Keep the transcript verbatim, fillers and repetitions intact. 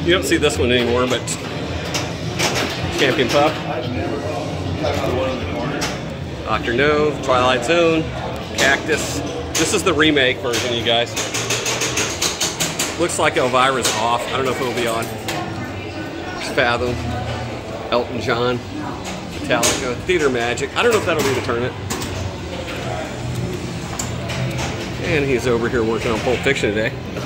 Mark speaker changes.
Speaker 1: You don't see this one anymore, but Champion Pup. Doctor No, Twilight Zone, Cactus. This is the remake version, you guys. Looks like Elvira's off. I don't know if it'll be on. There's Fathom, Elton John, Metallica, Theater Magic. I don't know if that'll be the tournament. And he's over here working on Pulp Fiction today.